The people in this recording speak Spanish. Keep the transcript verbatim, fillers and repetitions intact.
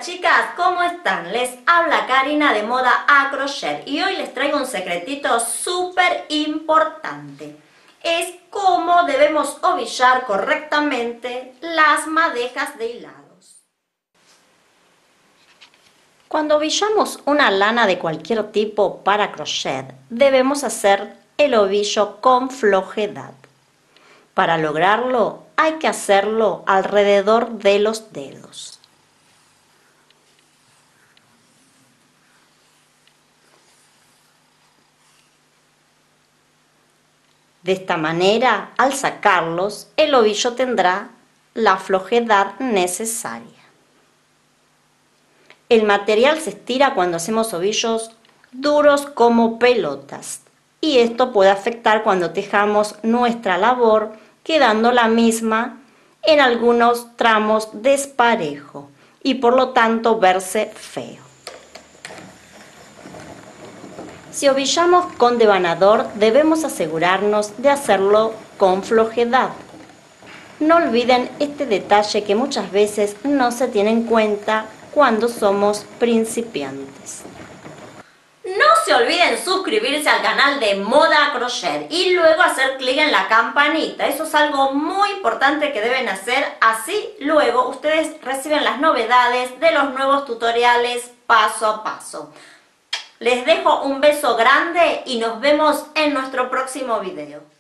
chicas, ¿cómo están? Les habla Karina de Moda a Crochet y hoy les traigo un secretito súper importante. Es cómo debemos ovillar correctamente las madejas de hilados. Cuando ovillamos una lana de cualquier tipo para crochet, debemos hacer el ovillo con flojedad. Para lograrlo, hay que hacerlo alrededor de los dedos. De esta manera, al sacarlos, el ovillo tendrá la flojedad necesaria. El material se estira cuando hacemos ovillos duros como pelotas, y esto puede afectar cuando tejamos nuestra labor, quedando la misma en algunos tramos desparejo y por lo tanto verse feo. Si ovillamos con devanador, debemos asegurarnos de hacerlo con flojedad. No olviden este detalle que muchas veces no se tiene en cuenta cuando somos principiantes. No se olviden suscribirse al canal de Moda Crochet y luego hacer clic en la campanita. Eso es algo muy importante que deben hacer, así luego ustedes reciben las novedades de los nuevos tutoriales paso a paso. Les dejo un beso grande y nos vemos en nuestro próximo video.